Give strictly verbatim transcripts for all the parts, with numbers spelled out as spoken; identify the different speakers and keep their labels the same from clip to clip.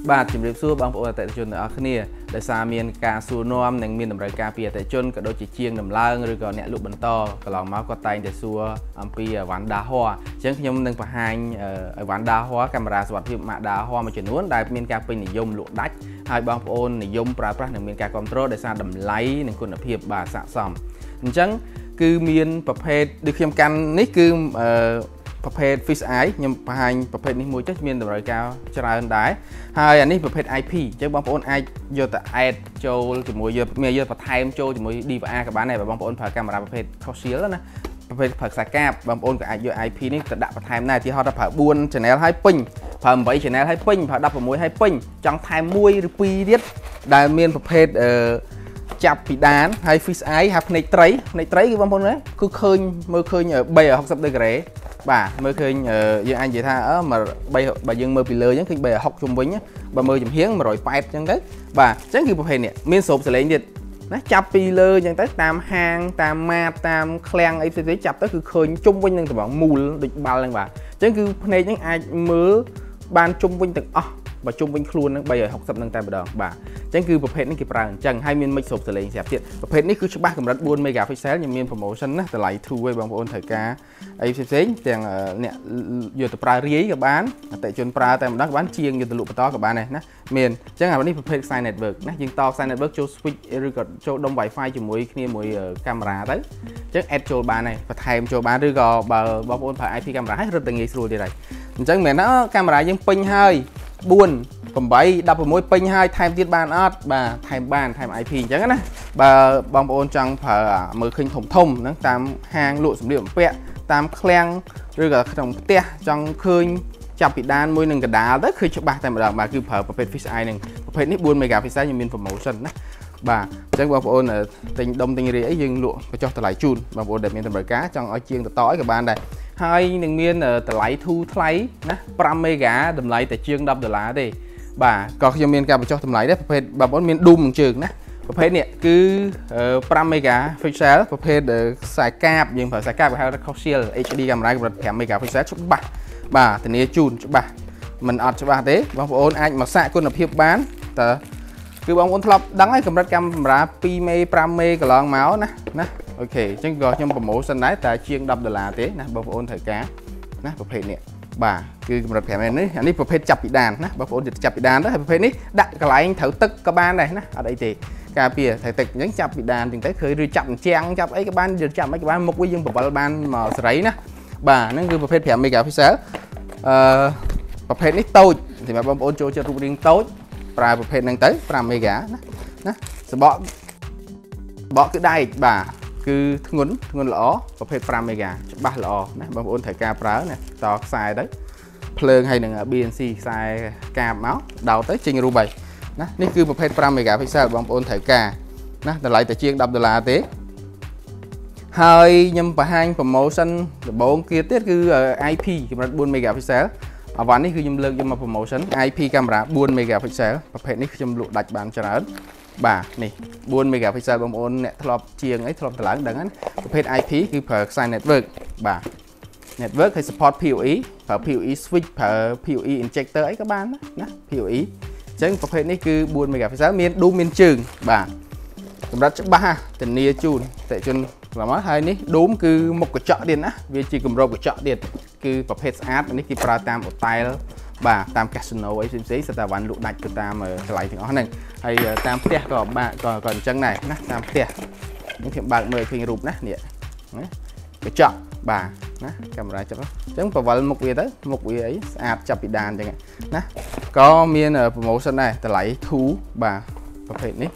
Speaker 1: បាទជំរាបសួរបងប្អូនអតិថិជនទាំងអស់គ្នាដែលសារមានការសួរនាំនិងមានតម្រូវការពីអតិថិជនក៏ដូចជាជាងដំឡើងឬក៏អ្នកលក់បន្តកន្លងមកគាត់តែងតែសួរអំពីអីវ៉ាន់ដាហ័រអញ្ចឹងខ្ញុំនឹងបង្ហាញអីវ៉ាន់ដាហ័រកាមេរ៉ាសុវត្ថិភាពម៉ាកដាហ័រមួយចំនួនដែលមានការពេញនិយមលក់ដាច់ហើយបងប្អូននិយមប្រើប្រាស់និងមានការគ្រប់គ្រងដោយសារតម្លៃនិងគុណភាពបាទស័ក្តិសមអញ្ចឹងគឺមានប្រភេទដូចខ្ញុំកាន់នេះគឺអឺប្រភេទ fish eye ខ្ញុំបង្ហាញប្រភេទនេះមួយចុះមានតម្រូវការច្រើនដែរហើយអានេះប្រភេទ I P អញ្ចឹងបងប្អូនអាចយកទៅ add ចូលជាមួយយកមានយកបន្ថែមចូលជាមួយ D V R ក៏បានដែរបងប្អូនប្រើកាមេរ៉ាប្រភេទ Coaxial ណាប្រភេទប្រើខ្សែកាបបងប្អូនក៏អាចយក I P នេះទៅដាក់បន្ថែមដែរទីហោះថាប្រើfour channel ឲ្យពេញប្រើeight channel ឲ្យពេញប្រើsixteenឲ្យពេញចង់ថែមoneឬtwoទៀតដែលមានប្រភេទអឺចាប់ពីដានហើយ fish eye ហើយភ្នែកត្រីភ្នែកត្រីគឺបងប្អូនគឺឃើញមើលឃើញthree sixtyដឺក្រេបាទមើលឃើញយើងអាចនិយាយថាអឺបើយើងមើលពីលើអញ្ចឹងឃើញthree sixtyជុំវិញបើមើលចំហៀងone eightyអញ្ចឹងទៅបាទអញ្ចឹងគឺប្រភេទនេះមានស្រូបសលេងទៀតណាចាប់ពីលើអញ្ចឹងទៅតាមហាងតាមម៉ាតតាមឃ្លាំងអីផ្សេងៗចាប់ទៅគឺឃើញជុំវិញនឹងត្បង់មូលដូចបាល់ហ្នឹងបាទអញ្ចឹងគឺភ្នែកហ្នឹងអាចមើលបានជុំវិញទាំងអស់បើជុំវិញខ្លួនហ្នឹងthree sixtyហ្នឹងតែម្ដងបាទអញ្ចឹងគឺប្រភេទនេះគេប្រើអញ្ចឹងហើយមានមិចស្រូបសលេងស្រាប់ទៀតប្រភេទនេះគឺច្បាស់កម្រិតfour megapixel ខ្ញុំមាន promotion ណាតម្លៃtwoឯងបងប្អូនត្រូវការអីផ្សេងៗទាំងអ្នកយកទៅប្រើរាយក៏បានអតិជនប្រើតែម្ដងក៏បានជាងយកទៅលក់បន្តក៏បានដែរណាមានអញ្ចឹងអានេះប្រភេទខ្សែ network ណាយើងតខ្សែ network ចូល switch ឬក៏ចូលដុំ Wi-Fi ជាមួយគ្នាមួយកាមេរ៉ាទៅអញ្ចឹង add ចូលបានហើយបន្ថែមចូលបានឬក៏បើបងប្អូនប្រើ I P កាមេរ៉ាហើយរឹតតែងាយស្រួលទៀតហើយអញ្ចឹងមែនណាកាមេរ៉ាយើងពេញហើយfour eight sixteenពេញហើយថែមទៀតបានអត់បាទថែមបានថែម I P អញ្ចឹងណាបើបងប្អូនចង់ប្រើមើលឃើញធំធំហ្នឹងតាមហាងលក់សម្លៀកបំពាក់តាមឃ្លាំងឬក៏ក្នុងផ្ទះចង់ឃើញចាប់ពីដានមួយនឹងកដាលទៅឃើញច្បាស់តែម្ដងបាទគឺប្រើប្រភេទ fish eye ហ្នឹងប្រភេទនេះfour megapixel ខ្ញុំមាន promotion ណាបាទអញ្ចឹងបងប្អូនទិញដុំទិញរាយអីយើងលក់បញ្ចុះតម្លៃជូនបងប្អូនដែលមានតម្រូវការចង់ឲ្យជាងតតអីក៏បានដែរហើយនឹងមានតម្លៃធូរថ្លៃណាfive mega តម្លៃតែជាងtenដុល្លារទេបាទក៏ខ្ញុំមានការបញ្ចុះតម្លៃដែរប្រភេទបងប្អូនមាន Doom ជើងណាប្រភេទនេះគឺfive megapixel ប្រភេទខ្សែកាបយើងប្រើខ្សែកាបគេហៅថា Coaxial H D កាមេរ៉ាកម្រិតfive megapixel ច្បាស់បាទធានាជូនច្បាស់មិនអត់ច្បាស់ទេបងប្អូនអាចមកសាកគុណភាពបានតើគឺបងប្អូនធ្លាប់ដឹងហើយកម្រិតកាមេរ៉ាtwoមេហ្គាfiveមេកន្លងមកណាណាអូខេអញ្ចឹងក៏ខ្ញុំប្រម៉ូសិនដែរតែជាងtenដុល្លារទេណាបងប្អូនត្រូវការណាប្រភេទនេះបាទគឺកម្រិតfiveមេនេះអានេះប្រភេទចាប់ពីដានណាបងប្អូនចាប់ពីដានទៅហើយប្រភេទនេះដាក់កន្លែងត្រូវទឹកក៏បានដែរណាអត់អីទេការពារត្រូវទឹកអញ្ចឹងចាប់ពីដានអញ្ចឹងទៅឃើញឬចាប់អញ្ចាំងចាប់អីក៏បានយើងចាប់អីក៏បានមុខវិញយើងបវលបានមកសេរីណាបាទហ្នឹងគឺប្រភេទfive megapixelអឺប្រភេទនេះតូចសម្រាប់បងប្អូនចូលចិត្តរូបរាងតូចប្រើប្រភេទហ្នឹងទៅfive mega ណាណាសបកបកគឺដែកបាទគឺធ្ងន់ធ្ងន់ល្អប្រភេទfive mega ច្បាស់ល្អណាបងប្អូនត្រូវការប្រើណាតខ្សែទៅភ្លើងហើយនឹង B N C ខ្សែកាបមកដោតទៅចេញរូបហើយណានេះគឺប្រភេទfive megapixel បងប្អូនត្រូវការណាតម្លៃតែជាងtenដុល្លារទេហើយខ្ញុំបង្ហាញ promotion ដំបូងkiaទៀតគឺ I P កម្រិតfour megapixel អាវ៉ាន់នេះគឺខ្ញុំលើកយកមក promotion I P កាមេរ៉ាfour megapixel ប្រភេទនេះខ្ញុំលក់ដាច់បានច្រើនបាទនេះfour megapixel បងប្អូនអ្នកធ្លាប់ជាងអីធ្លាប់តម្លើងដឹងណាប្រភេទ I P គឺប្រើខ្សែ network បាទ network ហើយ support P O E ប្រើ P O E switch ប្រើ P O E injector អីក៏បានណា P O E អញ្ចឹងប្រភេទនេះគឺfour megapixel មាន Doom មានជើងបាទកម្រិតច្បាស់ណាធានាជូនតេជនខ្លះមកហើយនេះ Doom គឺមុខកញ្ចក់ទៀតណាវាជាគម្របកញ្ចក់ទៀតគឺប្រភេទស្អាតនេះគេប្រើតាម hotel បាទតាម casino អីផ្សេងៗសិតតែវ៉ាន់លក់ដាច់ទៅតាមកន្លែងទាំងអស់ហ្នឹងហើយតាមផ្ទះក៏បាទក៏ក៏អញ្ចឹងដែរណាតាមផ្ទះនេះខ្ញុំបើកមើលឃើញរូបណានេះណាកញ្ចក់បាទណាកាមេរ៉ាចាប់អញ្ចឹងប្រវល់មុខវាទៅមុខវាអីស្អាតចាប់ពីដានអញ្ចឹងណាក៏មាន promotion ដែរតម្លៃtwoបាទប្រភេទនេះ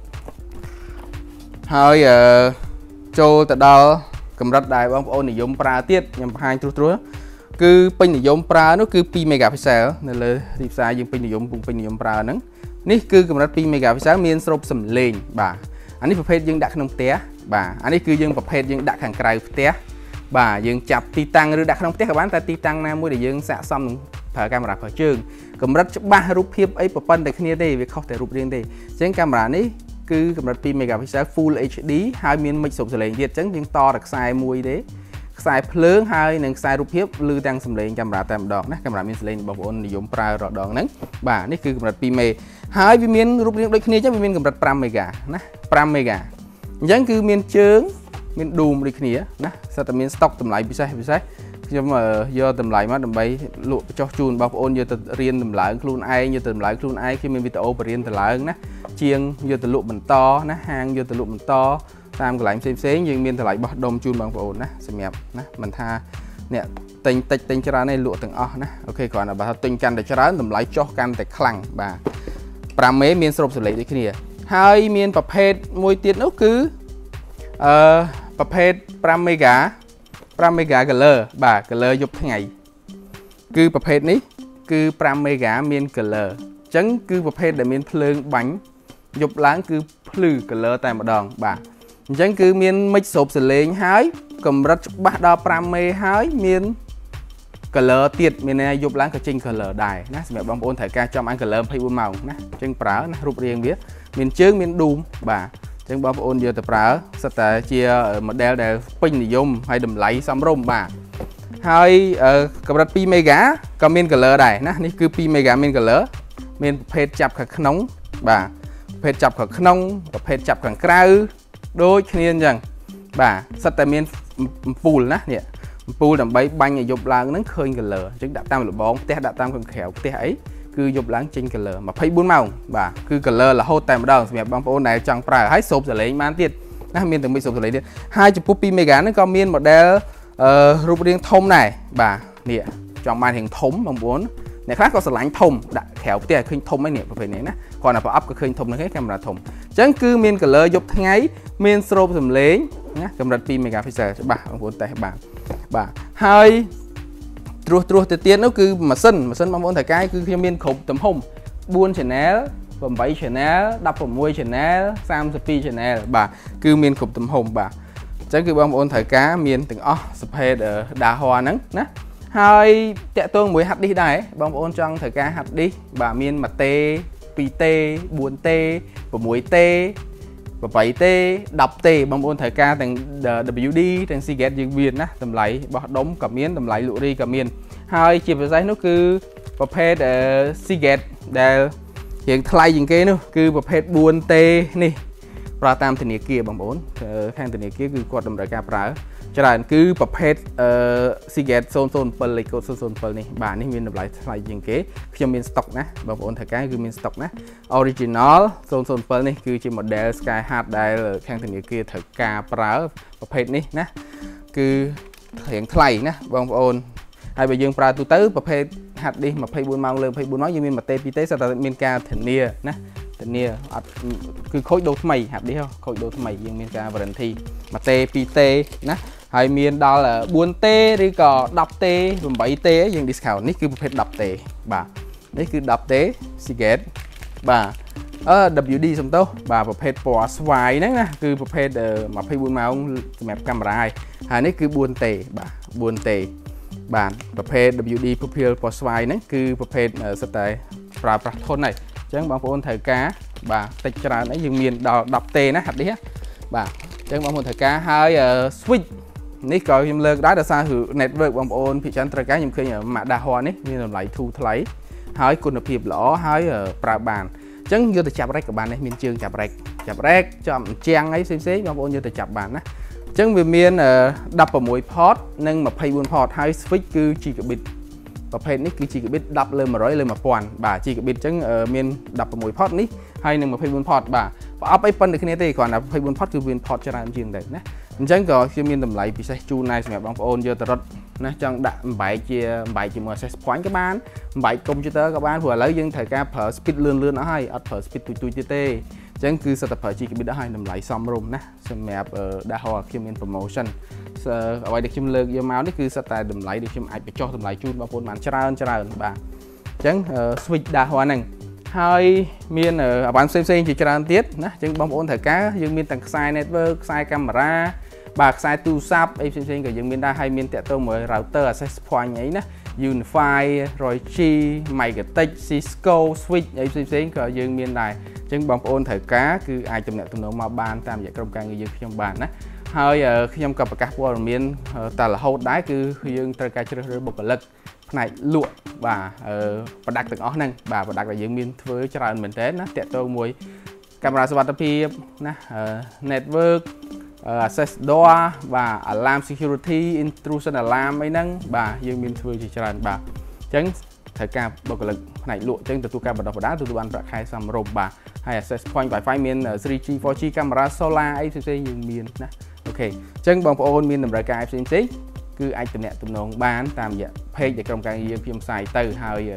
Speaker 1: ហើយអឺចូលទៅដល់កម្រិតដែលបងប្អូននិយមប្រើទៀតខ្ញុំបង្ហាញត្រួសត្រាសគឺពេញនិយមប្រើនោះគឺtwo megapixel នៅលើទីផ្សារយើងពេញនិយមពុំពេញនិយមប្រើហ្នឹងនេះគឺកម្រិតtwo megapixel មានស្រូបសំឡេងបាទអានេះប្រភេទយើងដាក់ក្នុងផ្ទះបាទអានេះគឺយើងប្រភេទយើងដាក់ខាងក្រៅផ្ទះបាទយើងចាប់ទីតាំងឬដាក់ក្នុងផ្ទះក៏បានតែទីតាំងណាមួយដែលយើងស័ក្តិសមនឹងប្រើកាមេរ៉ាប្រើជើងកម្រិតច្បាស់រូបភាពអីប្រព័ន្ធតែគ្នាទេវាខុសតែរូបរាងទេអញ្ចឹងកាមេរ៉ានេះគឺកម្រិតtwo megapixel full H D ហើយមានមិចស្រូបសលេងទៀតអញ្ចឹងយើងតរខ្សែមួយទេ sai phướng hai nâng sai rụp hiếp lưu tăng xâm lên camera tam đọc nè camera miên lên bảo ôn thì dùng pra rõ đòn nâng bà ní cứ cầm đặt pi mê hai vì miên rụp riêng đôi khi chắc vì miên cầm đặt năm mega nè năm mega giống cứ miên chướng miên đùm đôi khi nè sao ta miên stock tầm lại bị sai bị sai nhưng mà do tầm lại mà tầm bay lụa cho chun bảo ôn giờ tầm riêng tầm lại luôn ai giờ tầm lại luôn ai khi mình video riêng tầm lại nè chiêng giờ tầm lụa mình to nè hàng giờ tầm lụa mình to tam cái lại xem xé nhưng miên lại bắt đông chun bằng ôn nè xem đẹp nè mình tha nè tình tình tình cho ra này lụa từng o nè ok còn là bà tình căn để cho ra tầm lại cho căn để khăng bà bà mấy miên sụp xử lý đấy kia hai miên tập hết môi tiết nó cứ tập hết năm mega năm mega color bà color giúp thế ngày cứ tập hết ní cứ năm mega miên color chấn cứ tập hết để miên phơi bánh giúp láng cứ phơi color tại một đòn bà chấn cứ miên mix sụp xử lý hái cầm rất bắt đo năm mê hái miên color tiệt miền này giúp láng cái trình color đài nè mẹ bóng ôn thể ca trong anh color hay buôn màu nè chân prá nè rụp riêng biết miền trước miền đùm bà chân bóng ôn giờ tập prá sẽ tại chia model để pin thì dùng hay đầm lấy xong rôm bà hai cầm đặt pi mega cầm miền color đài nè ní cứ pi mega miền color miền phết chập khắc nóng bà phết chập khắc nóng và phết chập khắc cao đôi khi rằng bà sẽ tại miền pool nè nè pool làm bay banh dục láng nó khơi cái lờ chứ đã tam là bóng té đã tam còn khéo té ấy cứ dục láng trên cái lờ mà thấy bốn màu bà cứ cái lờ là hô tại một đầu mẹ bóng pool này chẳng phải hái sụp rồi lấy man tiệt nó miên từng bị sụp rồi lấy đi hai chục puppy mega nó có miên model rụp riêng thông này bà nè trong màn hình thống bằng bốn này khác có sờ lánh thông đã khéo té khơi thông mấy nè phải này nè còn là phải up cái khơi thông nó hết camera thông chẳng cứ miên cái lờ dục tháng ấy miên sụp rồi lấy nhá camera pi megapixel bà bằng bốn tay bà bà hai trua trua từ tiên nó cứ mà sân mà sân mong muốn thầy cái cứ khi miên khủng tấm hồng buôn channel và bảy channel đập vào môi channel sam spi channel bà cứ miên khủng tấm hồng bà chắc cứ bom ôn thầy cá miên từng ó spe ở đà hoa nắng nè hai tẹt tôi mới hạt đi đây bom ôn trong thầy cá hạt đi bà miên mặt tê pi tê buôn tê và muối tê và bảy tê đập tê bom ôn thời ca thành W D thành Seagate dương viên á tầm lấy bỏ đống cả miên tầm lấy lụa đi cả miên hai chiếc về giấy nó cứประเภท Seagate ដែលhiện thay những cái nữa cứ ประเภท buôn tê nè ra tam thìn địa kia bom ôn khang thìn địa kia cứ quạt đầm đại ca pra cho nên cứ ประเภท Seagate zone zone pearl like zone zone pearl này bà này miên tầm lấy thay những cái khi miên stock nè bom ôn thời ca cứ miên stock nè original zone zone pearl này cứ chỉ model sky hat ដែលខាងធនាគារត្រូវការប្រើប្រភេទនេះណាគឺរៀងថ្លៃណាបងប្អូនហើយបើយើងប្រើទូទៅប្រភេទ ហាត់ឌីស ยี่สิบสี่ ម៉ោងលើ ยี่สิบสี่ ម៉ោងយើងមានមួយទេពីរទេស្រាប់តែមានការធានាណាធានាអត់គឺខូចដូរថ្មីហាត់ឌីសខូចដូរថ្មីយើងមានការ warranty មួយទេពីរទេណាហើយមានដល់ bốnទេឬក៏ 10ទេ 8ទេយើង discount នេះគឺប្រភេទ 10ទេបាទនេះគឺ 10ទេ Seagate បាទអឺ W D សំទោសបាទប្រភេទពណ៌ស្វាយហ្នឹងណាគឺប្រភេទ ยี่สิบสี่ ម៉ោងសម្រាប់កាមេរ៉ាហើយនេះគឺ bốnទេបាទ bốnទេបាទប្រភេទ W D ពណ៌ពណ៌ស្វាយហ្នឹងគឺប្រភេទសិតតែប្រើប្រាស់ធន់ហើយអញ្ចឹងបងប្អូនត្រូវការបាទតិចច្រើនអីយើងមានដល់ 10ទេណាហាត់នេះបាទអញ្ចឹងបងប្អូនត្រូវការហើយ switch នេះក៏ខ្ញុំលើកដែរដោយសារគឺ network បងប្អូនភាគច្រើនត្រូវការខ្ញុំឃើញ Madaho នេះមានតម្លៃធូរថ្លៃហើយគុណភាពល្អហើយប្រើបានអញ្ចឹងយកទៅចាប់រ៉េកក៏បានដែរមានជើងចាប់រ៉េកចាប់រ៉េកចំជាងអីផ្សេងៗបងប្អូនយកទៅចាប់បានណាអញ្ចឹងវាមាន mười sáu port និង ยี่สิบสี่ port ហើយ switch គឺ gigabit ប្រភេទនេះគឺ gigabit 10 លើ một trăm លើ một nghìn បាទ gigabit អញ្ចឹងមាន mười sáu port នេះហើយនឹង ยี่สิบสี่ port បាទប្រអប់អីប៉ុណ្ណឹងគ្នាទេគ្រាន់តែ ยี่สิบสี่ port គឺមាន port ច្រើនជាងដែរណាអញ្ចឹងក៏ខ្ញុំមានតម្លៃពិសេសជូនដែរសម្រាប់បងប្អូនយកទៅរត់ណាចង់ដាក់បំបែកជាបំបែកជាមួយ access point ក៏បានបំបែក computer ក៏បានព្រោះឥឡូវយើងត្រូវការប្រើ speed លឿនលឿនអស់ហើយអត់ប្រើ speed ទូចទូចទៀតទេអញ្ចឹងគឺសិតតែប្រើ gigabit អស់ហើយតម្លៃសមរម្យណាសម្រាប់ដាក់ហោខ្ញុំមាន promotion អ្វីដែលខ្ញុំលើកយកមកនេះគឺសិតតែតម្លៃដែលខ្ញុំអាចបញ្ចុះតម្លៃជូនបងប្អូនបានច្រើនច្រើនបាទអញ្ចឹង switch ដាក់ហោហ្នឹងហើយមានអាវ៉ាន់ផ្សេងៗជាច្រើនទៀតណាអញ្ចឹងបងប្អូនត្រូវការយើងមានទាំងខ្សែ network ខ្សែកាមេរ៉ាបាទខ្សែទូរស័ព្ទអីផ្សេងៗក៏យើងមានដែរហើយមានតាក់ទងមួយ router access point អីណា Unify, Roychi, Megatech, Cisco, Switch អីផ្សេងៗក៏យើងមានដែរអញ្ចឹងបងប្អូនត្រូវការគឺអាចទំនាក់ទំនងមកបានតាមរយៈក្រុមការងារយើងខ្ញុំបានណា hơi khi nhom cặp các bộ miền ta là hốt đái cứ dương trời ca chơi rồi bộc lực này lụa và và đặt từng ó năng và và đặt là dương miền với cho mình thế nó tiện tôi mùi camera smart pi nè network access door và alarm security intrusion alarm mấy năng và dương miền với chỉ cho bà chẳng thời ca bộc lực này lụa chân từ tu ca bật đọc đá từ tu ăn khai xăm rôm bà hay access point wifi miền three G four G camera solar a c dương miền nè ok chân bằng phone miền nằm rải ca f c cứ ai tụi nè tụi nó bán tam vậy page để trong cái dương phim xài từ hơi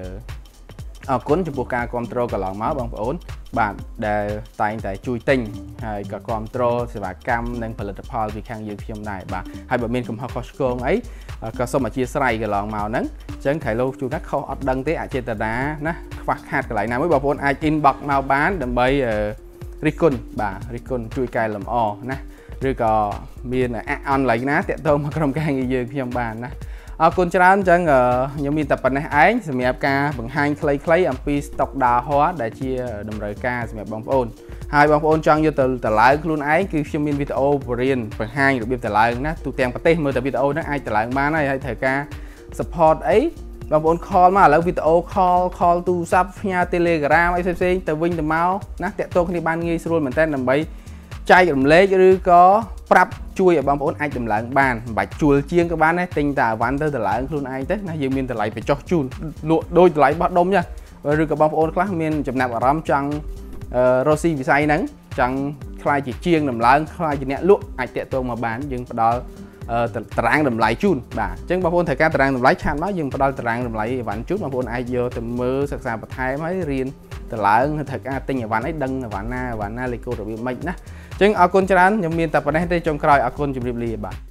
Speaker 1: ở cuốn chụp ca control cả lon máu bằng phone bạn để tay tại chui tinh hay cả control sẽ và cam nênផលិតផលពីខាងយើងខ្ញុំដែរបាទហើយបើមានកំហុសខុសឆ្គងអីក៏សូមអធិស្ឋានកន្លងមកហ្នឹងអញ្ចឹងខៃឡូជួនណាខុសអត់ដឹងទេអចេតនាណាខ្វះខាតកន្លែងណាមួយបងប្អូនអាច inbox មកបានដើម្បីរិះគន់បាទរិះគន់ជួយកែលម្អណាឬក៏មានអនឡាញណាតាក់ទងមកក្រុមការងារយើងខ្ញុំបានណាអរគុណច្រើនអញ្ចឹងខ្ញុំមានតែប៉ុណ្ណេះឯងសម្រាប់ការបង្ហាញខ្លីៗអំពី stock ដាហ័រដែលជាតម្រូវការសម្រាប់បងប្អូនហើយបងប្អូនចង់យកទៅតម្លើងខ្លួនឯងគឺខ្ញុំមានវីដេអូបរៀនបង្ហាញរបៀបតម្លើងណាទូទាំងប្រទេសមើលតែវីដេអូហ្នឹងអាចតម្លើងបានហើយហើយត្រូវការ support អីបងប្អូន call មកឥឡូវវីដេអូ call call ទូរស័ព្ទផ្ញើ Telegram អីផ្សេងៗទៅវិញទៅមកណាតាក់ទងគ្នាបានងាយស្រួលមែនតើដើម្បីចែករំលែកឬក៏ប្រាប់ជួយឲ្យបងប្អូនអាចតម្លើងបានមិនបាច់ជួលជាងក៏បានដែរទិញតែអវ៉ាន់ទៅតម្លើងខ្លួនឯងទៅណាយើងមានតម្លៃបញ្ចុះជូនលក់ដូចតម្លៃបោះដុំចឹងឬក៏បងប្អូនខ្លះមានចំណាប់អារម្មណ៍ចង់រស់ស៊ីវិស័យហ្នឹងចង់ខ្លាយជាជាងតម្លើងខ្លាយជាអ្នកលក់អាចតាក់ទងមកបានយើងផ្ដល់តារាងតម្លៃជូនបាទអញ្ចឹងបងប្អូនត្រូវការតារាងតម្លៃឆាតមកយើងផ្ដល់តារាងតម្លៃអីវ៉ាន់ជូនបងប្អូនអាចយកទៅមើលសិក្សាបន្ថែមហើយរៀនតម្លើងត្រូវការទិញអីវ៉ាន់អីដឹងអីវ៉ាន់ណាអីវ៉ាន់ណាលេខកូដរបៀបម៉េចណាអញ្ចឹងអរគុណច្រើនខ្ញុំមានតែប៉ុណ្ណេះទេចុងក្រោយអរគុណជម្រាបលាបាទ